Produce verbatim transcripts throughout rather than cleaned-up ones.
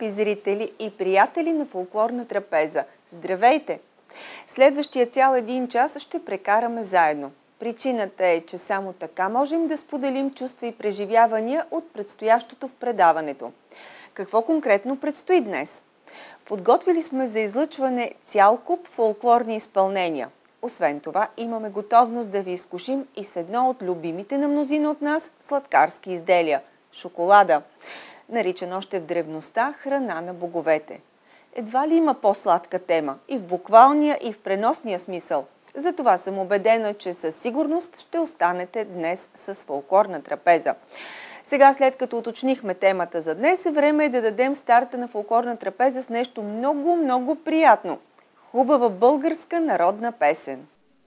скъпи зрители и приятели на фолклорна трапеза! Здравейте! Следващия цял един час ще прекараме заедно. Причината е, че само така можем да споделим чувства и преживявания от предстоящото в предаването. Какво конкретно предстои днес? Подготвили сме за излъчване цял куп фолклорни изпълнения. Освен това, имаме готовност да ви изкушим и с едно от любимите на мнозина от нас сладкарски изделия – шоколада, наричан още в древността храна на боговете. Едва ли има по-сладка тема и в буквалния, и в преносния смисъл. Затова съм убедена, че със сигурност ще останете днес с фолклорна трапеза. Сега, след като уточнихме темата за днес, време е да дадем старта на фолклорна трапеза с нещо много, много приятно. Хубава българска народна песен.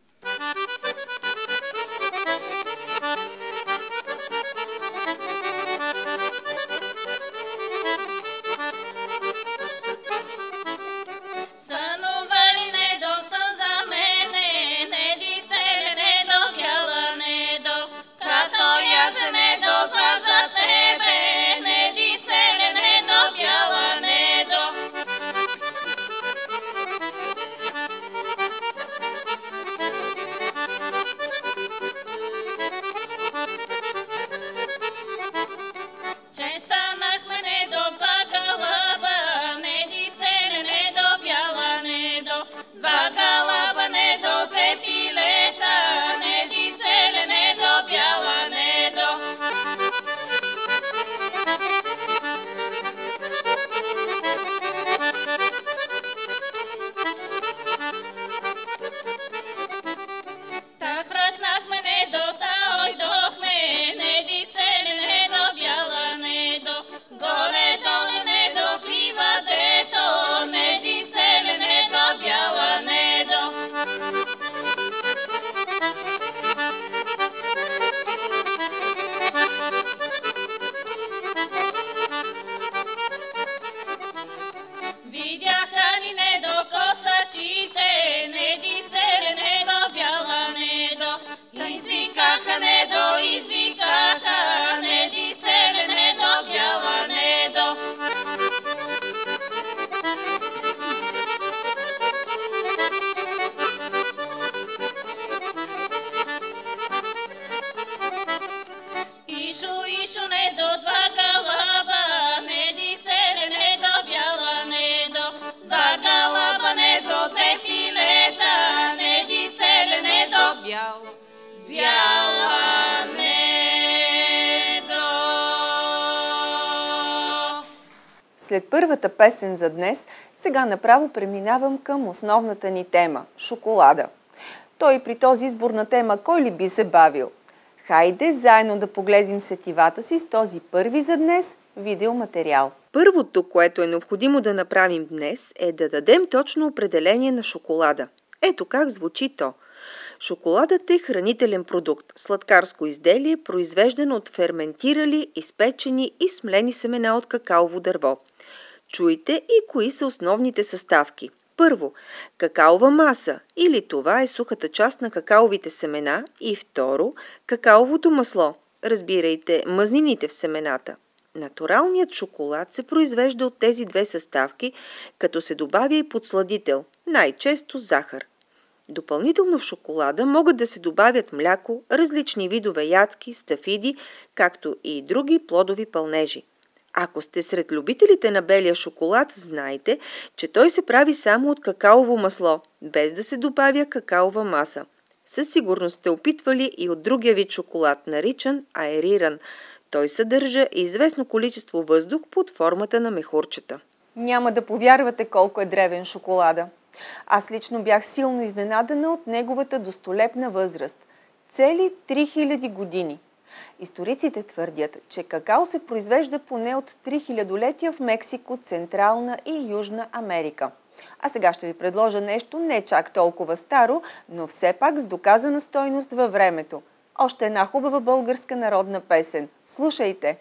След първата песен за днес, сега направо преминавам към основната ни тема – шоколада. Той при този избор на тема кой ли би се бавил? Хайде заедно да поглезим сетивата си с този първи за днес видеоматериал. Първото, което е необходимо да направим днес, е да дадем точно определение на шоколада. Ето как звучи то. Шоколадът е хранителен продукт, сладкарско изделие, произвеждано от ферментирали, изпечени и смлени семена от какаово дърво. Чуйте и кои са основните съставки. Първо, какаова маса, или това е сухата част на какаовите семена, и второ, какаовото масло, разбирайте, мазнините в семената. Натуралният шоколад се произвежда от тези две съставки, като се добавя и подсладител, най-често захар. Допълнително в шоколада могат да се добавят мляко, различни видове ядки, стафиди, както и други плодови пълнежи. Ако сте сред любителите на белия шоколад, знайте, че той се прави само от какаово масло, без да се добавя какаова маса. Със сигурност сте опитвали и от другия вид шоколад, наричан аериран. Той съдържа известно количество въздух под формата на мехурчета. Няма да повярвате колко е древен шоколада. Аз лично бях силно изненадана от неговата достолепна възраст. Цели три хиляди години. Историците твърдят, че какао се произвежда поне от три хилядолетия в Мексико, Централна и Южна Америка. А сега ще ви предложа нещо не чак толкова старо, но все пак с доказана стойност във времето. Още една хубава българска народна песен. Слушайте!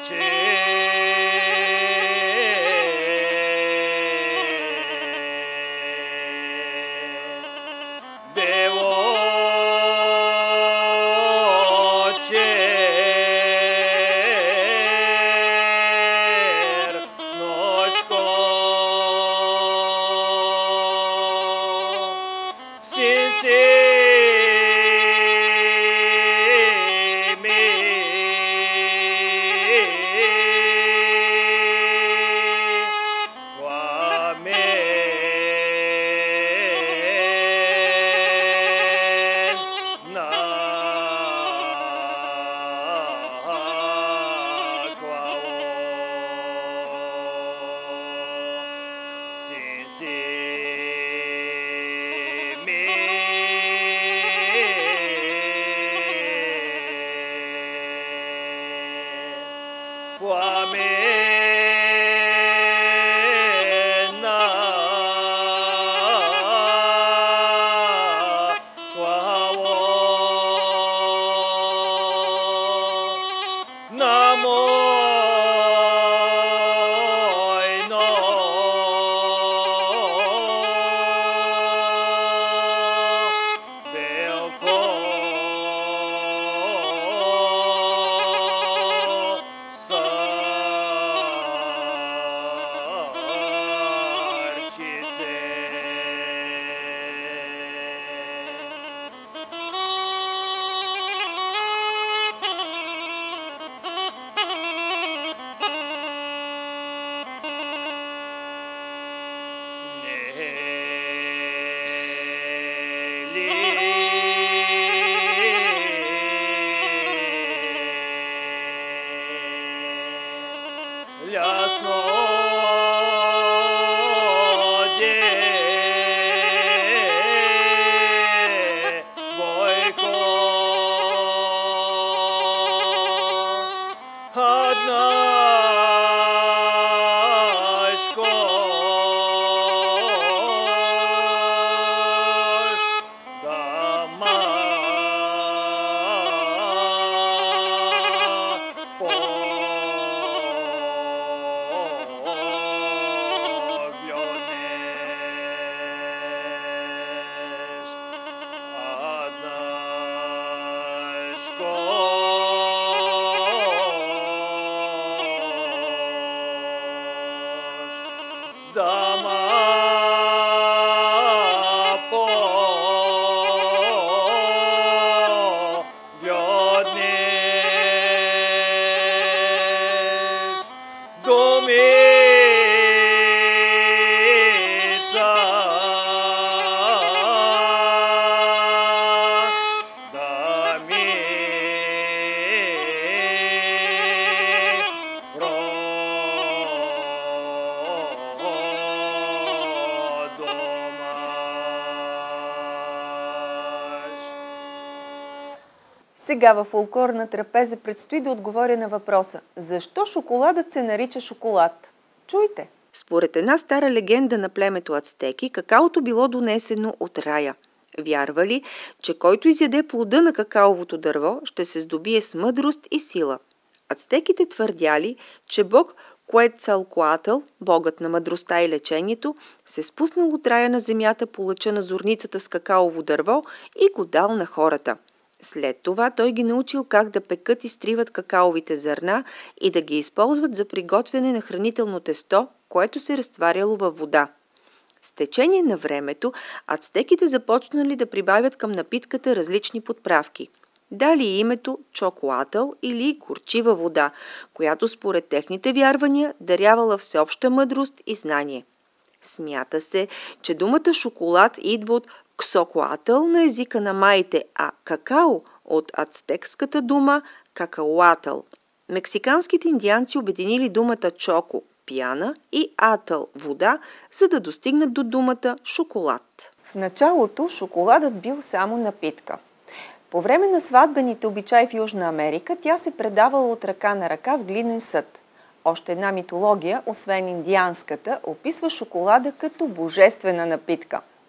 Сега във фолклорна трапеза предстои да отговоря на въпроса: защо шоколадът се нарича шоколад? Чуйте! Според една стара легенда на племето ацтеки, какаото било донесено от рая. Вярвали, че който изяде плода на какаовото дърво, ще се здобие с мъдрост и сила. Ацтеките твърдяли, че бог Куецалкоатъл, богът на мъдростта и лечението, се спуснал от рая на земята по лъча на зорницата с какаово дърво и го дал на хората. След това той ги научил как да пекат и стриват какаовите зърна и да ги използват за приготвяне на хранително тесто, което се разтваряло във вода. С течение на времето ацтеките започнали да прибавят към напитката различни подправки. Дали името чокоатъл или горчива вода, която според техните вярвания дарявала всеобща мъдрост и знание. Смята се, че думата шоколад идва от ксокоатъл на езика на маите, а какао от ацтекската дума какауатъл. Мексиканските индианци обединили думата чоко – пяна и атъл – вода, за да достигнат до думата шоколад. В началото шоколадът бил само напитка. По време на сватбените обичаи в Южна Америка тя се предавала от ръка на ръка в глинен съд. Още една митология, освен индианската, описва шоколада като божествена напитка.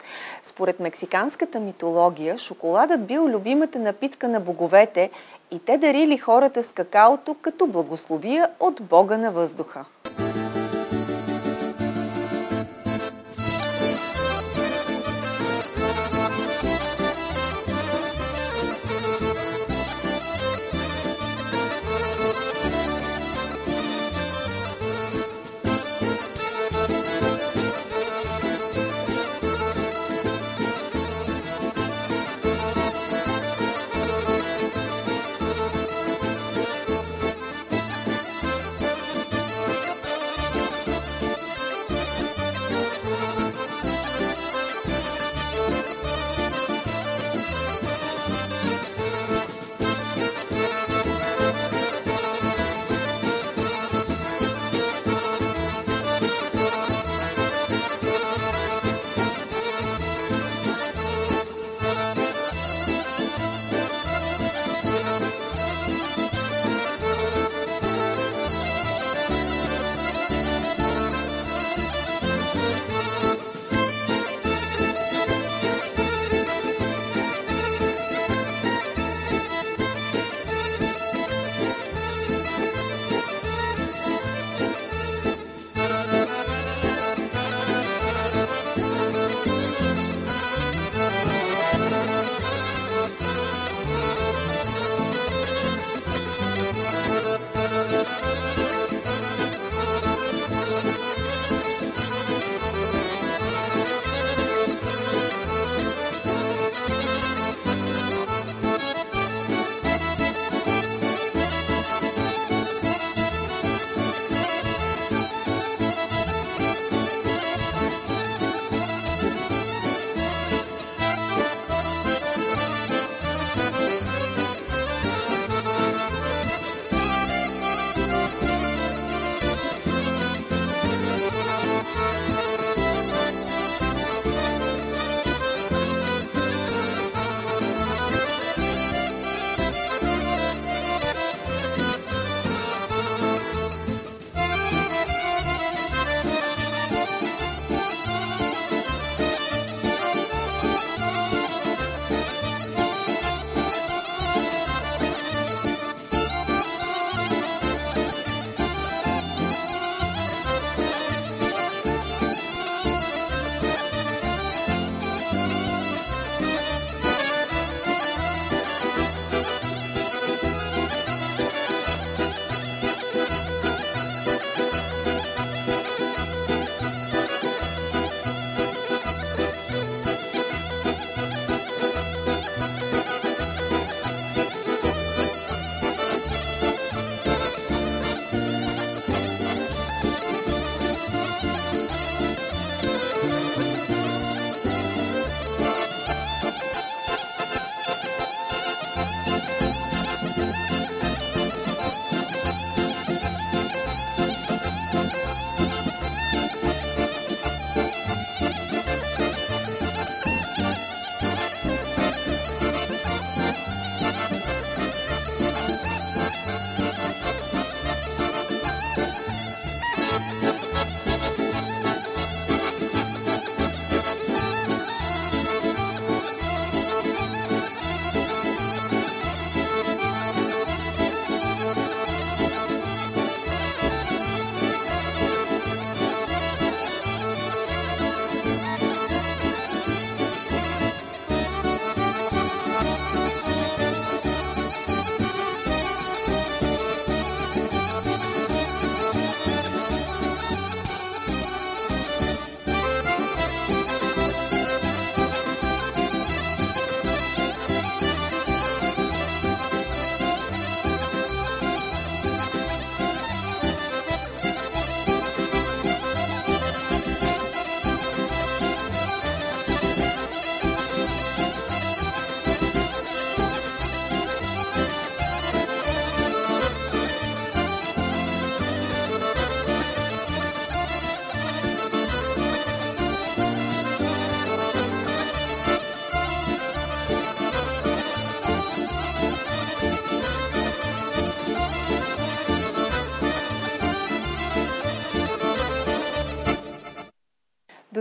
Според мексиканската митология, шоколадът бил любимата напитка на боговете и те дарили хората с какаото като благословия от бога на въздуха.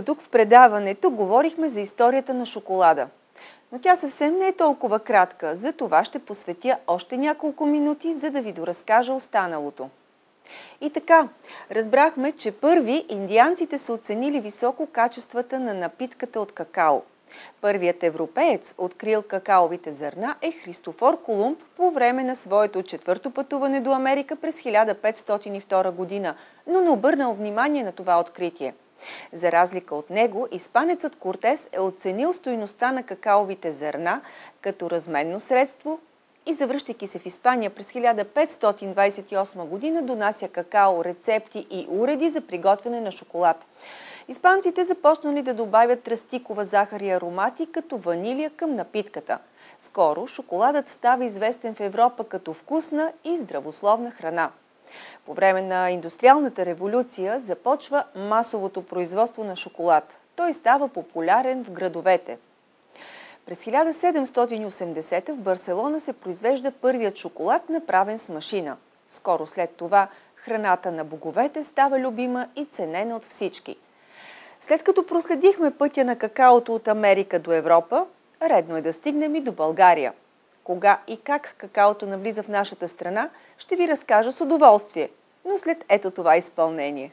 Дотук в предаването говорихме за историята на шоколада. Но тя съвсем не е толкова кратка, за това ще посветя още няколко минути, за да ви доразкажа останалото. И така, разбрахме, че първи индианците са оценили високо качествата на напитката от какао. Първият европеец, открил какаовите зърна, е Христофор Колумб по време на своето четвърто пътуване до Америка през хиляда петстотин и втора година, но не обърнал внимание на това откритие. За разлика от него, испанецът Кортес е оценил стойността на какаовите зърна като разменно средство и, завръщайки се в Испания през хиляда петстотин двадесет и осма година, донася какао, рецепти и уреди за приготвяне на шоколад. Испанците започнали да добавят тръстикова захар и аромати като ванилия към напитката. Скоро шоколадът става известен в Европа като вкусна и здравословна храна. По време на индустриалната революция започва масовото производство на шоколад. Той става популярен в градовете. През хиляда седемстотин и осемдесета в Барселона се произвежда първият шоколад, направен с машина. Скоро след това храната на боговете става любима и ценена от всички. След като проследихме пътя на какаото от Америка до Европа, редно е да стигнем и до България. Кога и как какаото навлиза в нашата страна, ще ви разкажа с удоволствие, но след ето това изпълнение.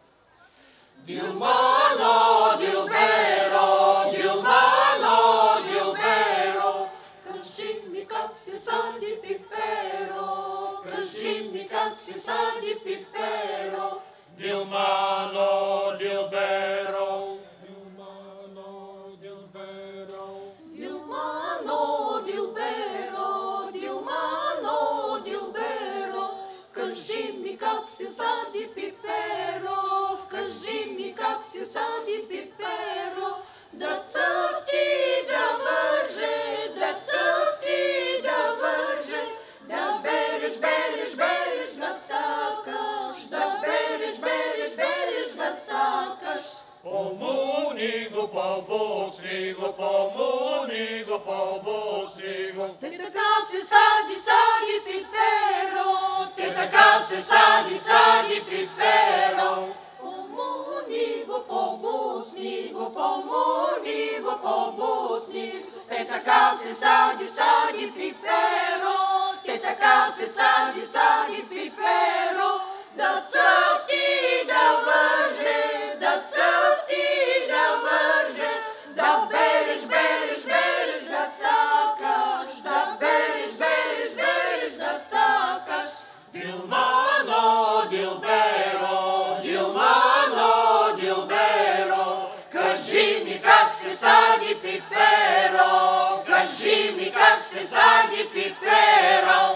Dilmano, Dilbero, Dilmano, Dilbero, кажи как се сади пиперо, кажи ми как се сади пиперо. Dilmano, Dilbero, Dilmano, Dilbero, Dilmano, Dilbero, Dilmano, Dilbero, кажи ми как се сади пиперо, кажи ми как се сади пиперо, да цъфти, да върже, да цъфти, да върже, да береш, береш, береш, да сакаш, да береш, береш, береш, да сакаш. Помуни го, побусни го, помуни го, побусни го. Те така се сади, сади пиперо, те така се сади, сади пиперо. Помуни го, побусни го, помуни го, побусни. Те така се сади, сади пиперо, те така се сади, сади пиперо. Да цъфти, да върже, да цъфти, да върже, да береш, береш, береш, да сакаш, да береш, береш, береш, да сакаш. Dilmano, Dilbero, Dilmano, Dilbero, кажи ми как се сади пиперо, кажи ми как се сади пиперо.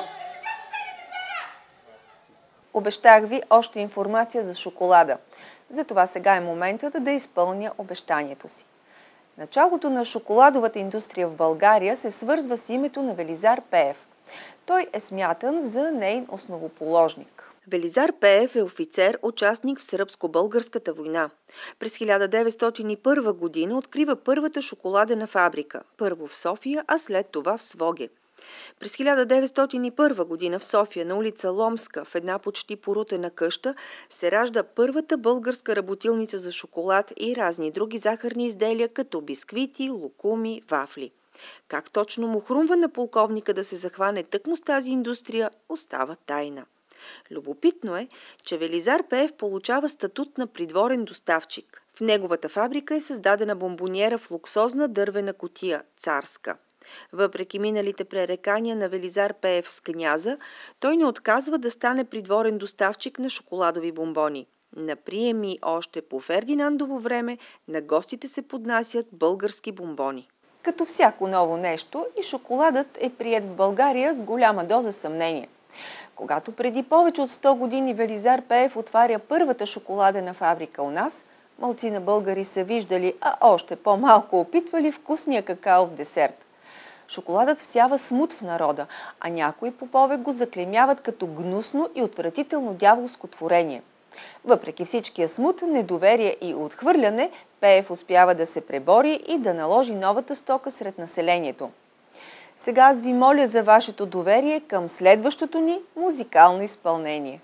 Обещах ви още информация за шоколада. Затова сега е моментът да изпълня обещанието си. Началото на шоколадовата индустрия в България се свързва с името на Велизар Пеев. Той е смятан за нейн основоположник. Велизар Пеев е офицер, участник в Сръбско-българската война. През хиляда деветстотин и първа година открива първата шоколадена фабрика, първо в София, а след това в Своге. През хиляда деветстотин и първа година в София на улица Ломска, в една почти порутена къща, се ражда първата българска работилница за шоколад и разни други захарни изделия, като бисквити, локуми, вафли. Как точно му хрумва на полковника да се захване тъкмо с тази индустрия, остава тайна. Любопитно е, че Велизар Пеев получава статут на придворен доставчик. В неговата фабрика е създадена бомбониера в луксозна дървена кутия – царска. Въпреки миналите пререкания на Велизар Пеев с княза, той не отказва да стане придворен доставчик на шоколадови бомбони. На приеми още по Фердинандово време на гостите се поднасят български бомбони. Като всяко ново нещо, и шоколадът е приет в България с голяма доза съмнение. Когато преди повече от сто години Велизар Пеев отваря първата шоколадена фабрика у нас, малцина българи са виждали, а още по-малко опитвали вкусния какао в десерт. Шоколадът всява смут в народа, а някои попове го заклеймяват като гнусно и отвратително дяволско творение. Въпреки всичкия смут, недоверие и отхвърляне, Пеев успява да се пребори и да наложи новата стока сред населението. Сега аз ви моля за вашето доверие към следващото ни музикално изпълнение.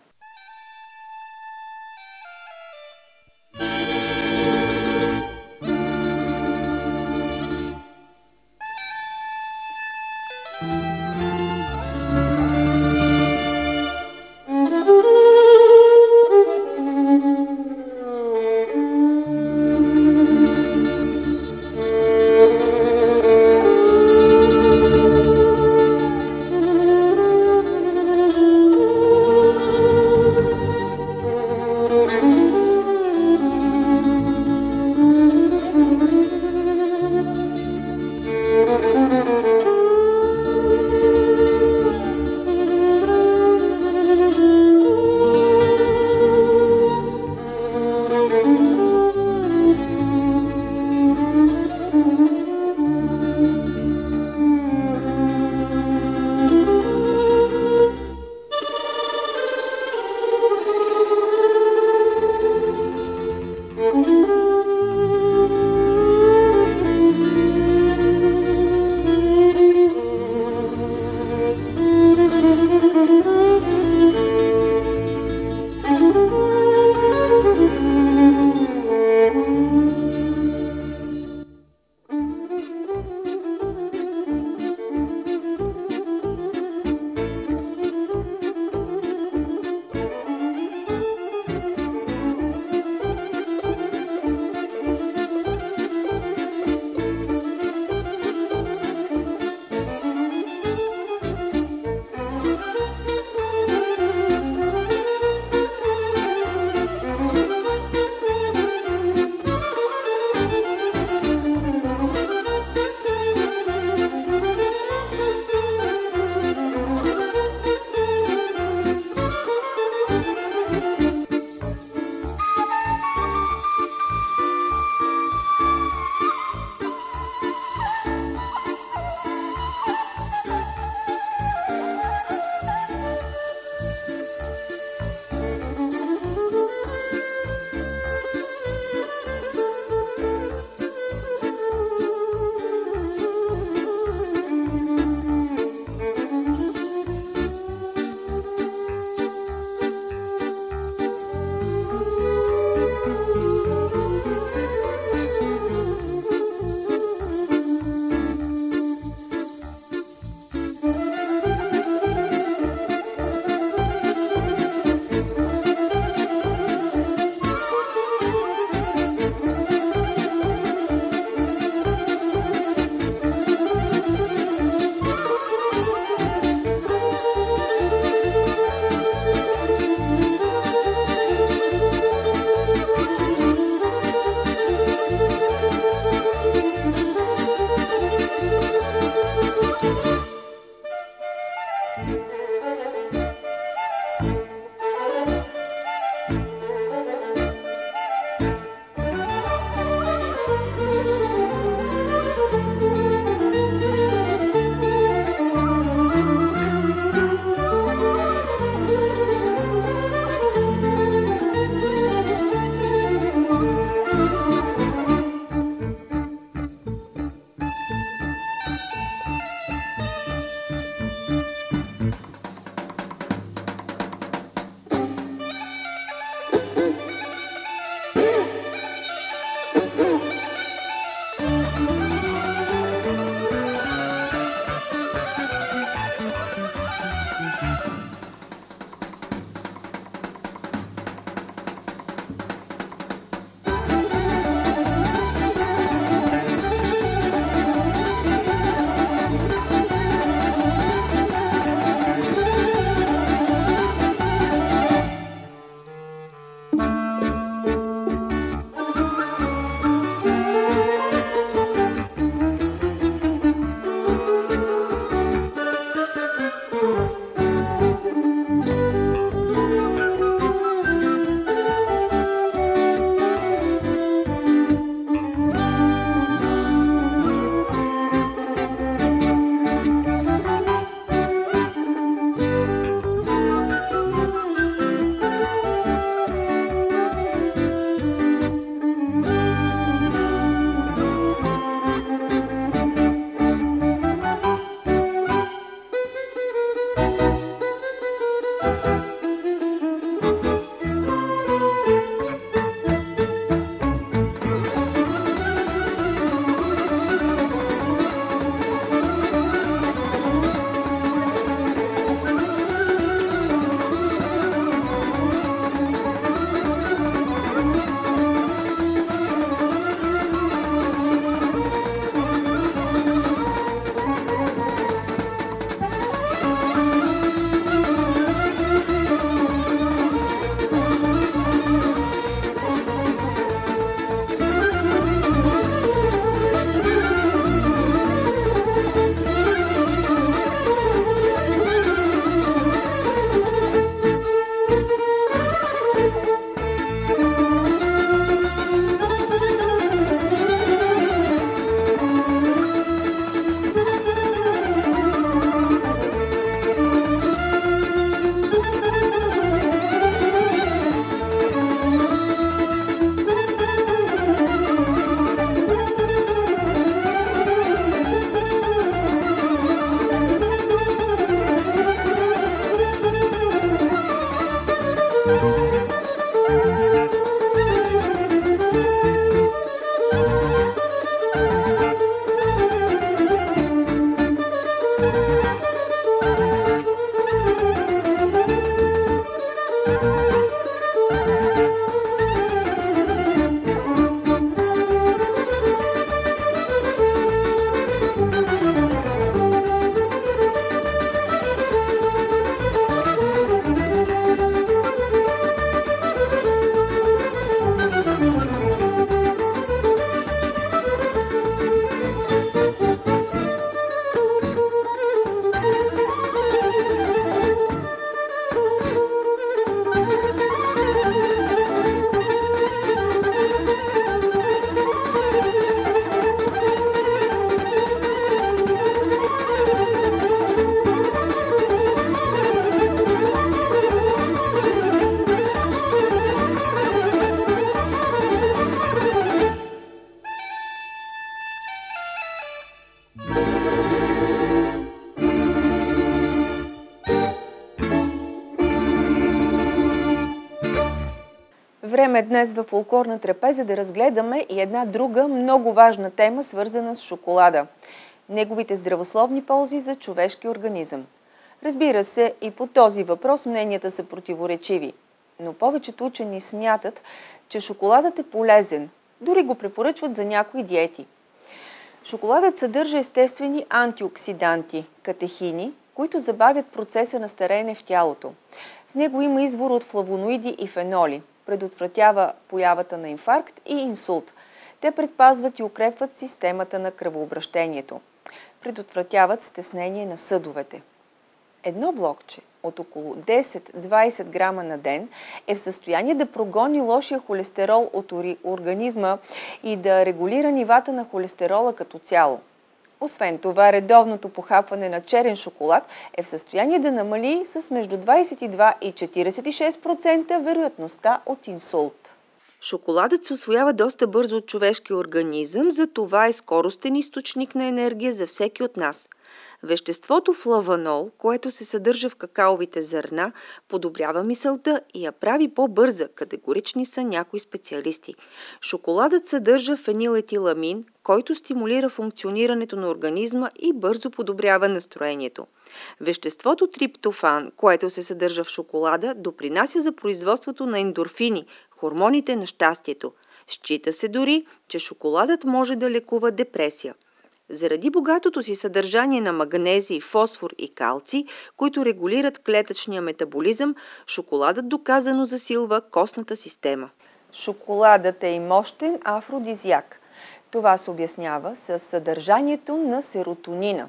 Време е днес във фолклорна трапеза да разгледаме и една друга много важна тема, свързана с шоколада. Неговите здравословни ползи за човешки организъм. Разбира се, и по този въпрос мненията са противоречиви. Но повечето учени смятат, че шоколадът е полезен. Дори го препоръчват за някои диети. Шоколадът съдържа естествени антиоксиданти, катехини, които забавят процеса на стареене в тялото. В него има извор от флавоноиди и феноли. Предотвратява появата на инфаркт и инсулт. Те предпазват и укрепват системата на кръвообращението. Предотвратяват стеснение на съдовете. Едно блокче от около десет до двайсет грама на ден е в състояние да прогони лошия холестерол от организма и да регулира нивата на холестерола като цяло. Освен това, редовното похапване на черен шоколад е в състояние да намали с между двайсет и два и четирийсет и шест процента вероятността от инсулт. Шоколадът се усвоява доста бързо от човешкия организъм, затова е скоростен източник на енергия за всеки от нас. Веществото флаванол, което се съдържа в какаовите зърна, подобрява мисълта и я прави по-бърза, категорични са някои специалисти. Шоколадът съдържа фенилетиламин, който стимулира функционирането на организма и бързо подобрява настроението. Веществото триптофан, което се съдържа в шоколада, допринася за производството на ендорфини, хормоните на щастието. Счита се дори, че шоколадът може да лекува депресия. Заради богатото си съдържание на магнезий, фосфор и калций, които регулират клетъчния метаболизъм, шоколадът доказано засилва костната система. Шоколадът е и мощен афродизиак. Това се обяснява с съдържанието на серотонина.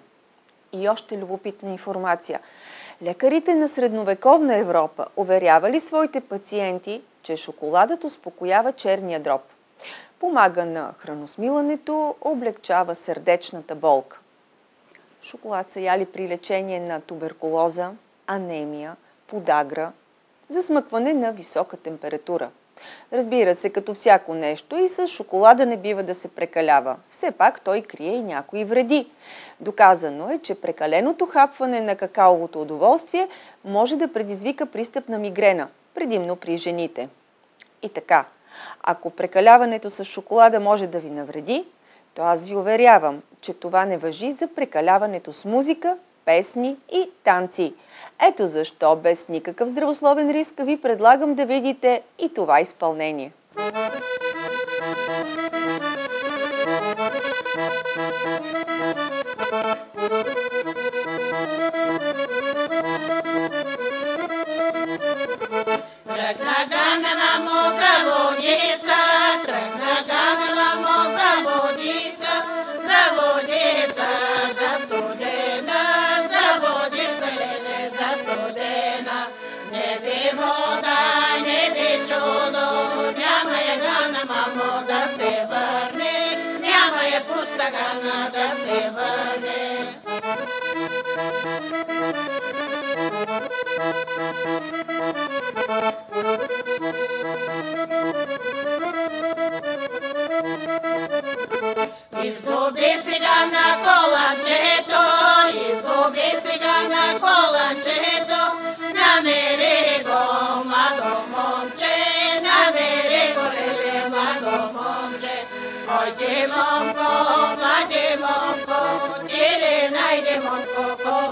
И още любопитна информация. Лекарите на средновековна Европа уверявали своите пациенти, че шоколадът успокоява черния дроб. Помага на храносмилането, облегчава сърдечната болка. Шоколад са яли при лечение на туберкулоза, анемия, подагра, за смъкване на висока температура. Разбира се, като всяко нещо и с шоколада не бива да се прекалява. Все пак той крие и някои вреди. Доказано е, че прекаленото хапване на какаовото удоволствие може да предизвика пристъп на мигрена, предимно при жените. И така, ако прекаляването с шоколада може да ви навреди, то аз ви уверявам, че това не важи за прекаляването с музика, песни и танци. Ето защо без никакъв здравословен риск ви предлагам да видите и това изпълнение. Тръгна гана, мамо, за водица, тръгна гана, мамо, за водица, за водица, за студена, за водица, леле, за студена. Не би вода, не би чудо, няма я гана, мамо, да се върне, няма я пуста гана, да се върне. Изгуби сега на коланчето, изгуби сега на коланчето, намери го, младо момче, намери го, леле, младо момче. Ой, ти, момко, млади момко, ти ли найди, момко,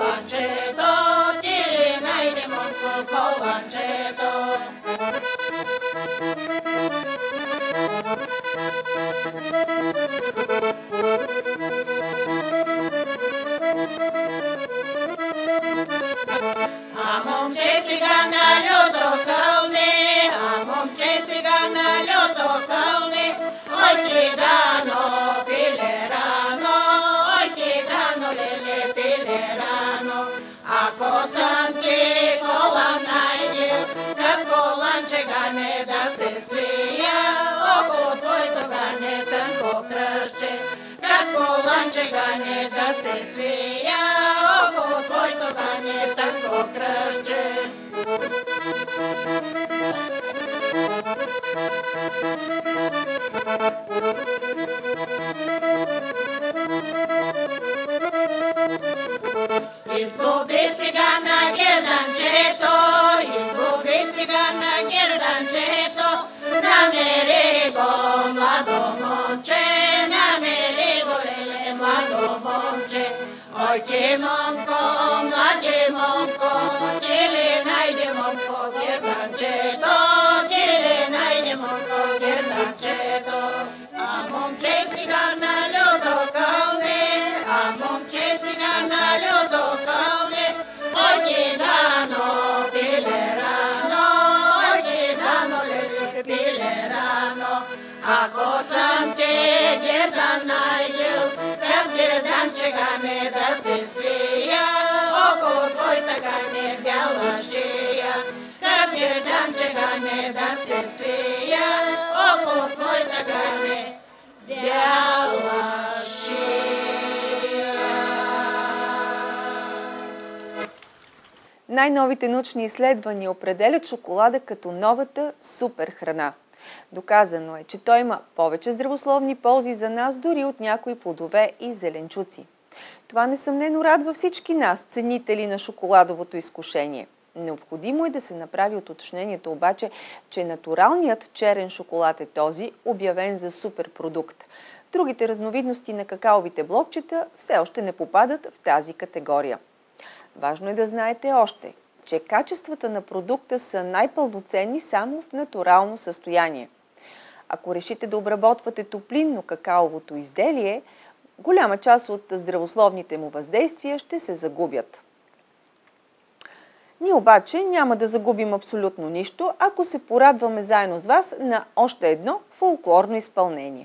Ако съм ти кола найдил, като лънчега не да се свия, около твоето гане тънко кръще, като лънчега не да се свия, около твоето гане тънко кръще. Изгуби сега на герданчето, изгуби сега на герданчето, намери го, младо момче, намери го, леле, младо момче. Ой, ти, момко, млади момко, ти ли найди, момко, герданчето, ти ли найди, момко, герданчето. А момче сега на людокълне, а момче сега на людокълне, ой, ти дано, пиле рано, ой, ти дано, леле, пиле рано. Ако съм ти гердан найдил, как герданчега не да се свия, около твоята гане бяла шия, как герданчега не да се свия, около твоята гане бяла шия. Най-новите научни изследвания определят шоколада като новата супер храна. Доказано е, че той има повече здравословни ползи за нас дори от някои плодове и зеленчуци. Това несъмнено радва всички нас, ценители на шоколадовото изкушение. Необходимо е да се направи уточнението обаче, че натуралният черен шоколад е този, обявен за суперпродукт. Другите разновидности на какаовите блокчета все още не попадат в тази категория. Важно е да знаете още, че качествата на продукта са най-пълноценни само в натурално състояние. Ако решите да обработвате топлинно какаовото изделие, голяма част от здравословните му въздействия ще се загубят. Ние обаче няма да загубим абсолютно нищо, ако се порадваме заедно с вас на още едно фолклорно изпълнение.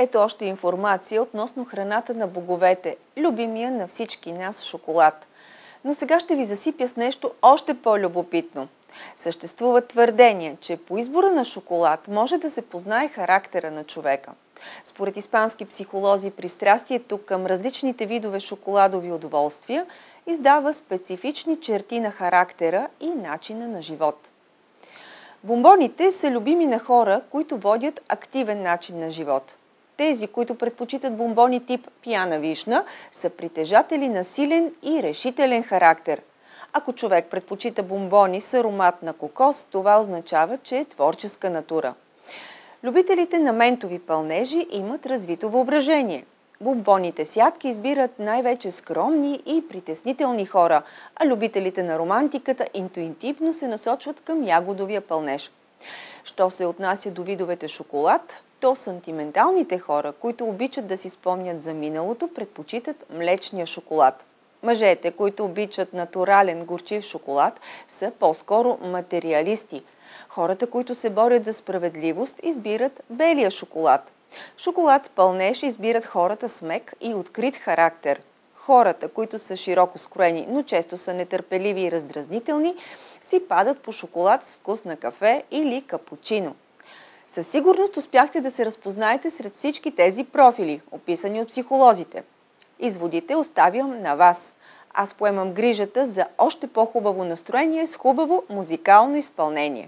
Ето още информация относно храната на боговете, любимия на всички нас шоколад. Но сега ще ви засипя с нещо още по-любопитно. Съществува твърдение, че по избора на шоколад може да се познае характера на човека. Според испански психолози, пристрастието към различните видове шоколадови удоволствия издава специфични черти на характера и начина на живот. Бомбоните са любими на хора, които водят активен начин на живот. Тези, които предпочитат бомбони тип пияна вишна, са притежатели на силен и решителен характер. Ако човек предпочита бомбони с аромат на кокос, това означава, че е творческа натура. Любителите на ментови пълнежи имат развито въображение. Бомбоните с ядки избират най-вече скромни и притеснителни хора, а любителите на романтиката интуитивно се насочват към ягодовия пълнеж. Що се отнася до видовете шоколад, то сантименталните хора, които обичат да си спомнят за миналото, предпочитат млечния шоколад. Мъжете, които обичат натурален горчив шоколад, са по-скоро материалисти. Хората, които се борят за справедливост, избират белия шоколад. Шоколад с пълнеж избират хората с мек и открит характер. Хората, които са широко скроени, но често са нетърпеливи и раздразнителни, си падат по шоколад с вкус на кафе или капучино. Със сигурност успяхте да се разпознаете сред всички тези профили, описани от психолозите. Изводите оставям на вас. Аз поемам грижата за още по-хубаво настроение с хубаво музикално изпълнение.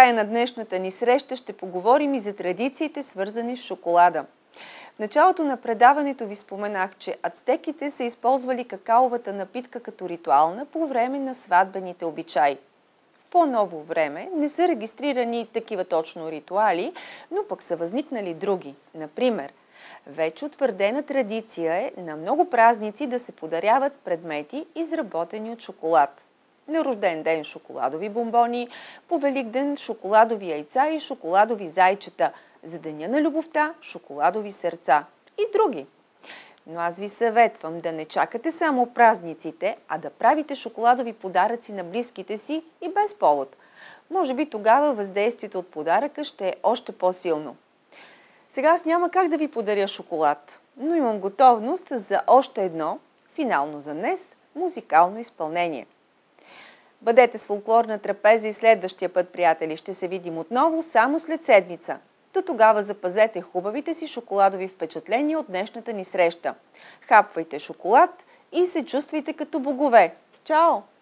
края на днешната ни среща ще поговорим и за традициите, свързани с шоколада. В началото на предаването ви споменах, че ацтеките са използвали какаовата напитка като ритуална по време на сватбените обичаи. В по-ново време не са регистрирани такива точно ритуали, но пък са възникнали други. Например, вече утвърдена традиция е на много празници да се подаряват предмети, изработени от шоколад. На рожден ден шоколадови бомбони, по Великден шоколадови яйца и шоколадови зайчета, за Деня на любовта шоколадови сърца и други. Но аз ви съветвам да не чакате само празниците, а да правите шоколадови подаръци на близките си и без повод. Може би тогава въздействието от подаръка ще е още по-силно. Сега аз няма как да ви подаря шоколад, но имам готовност за още едно, финално за днес, музикално изпълнение. Бъдете с фолклорна трапеза и следващия път, приятели. Ще се видим отново само след седмица. До тогава запазете хубавите си шоколадови впечатления от днешната ни среща. Хапвайте шоколад и се чувствайте като богове. Чао!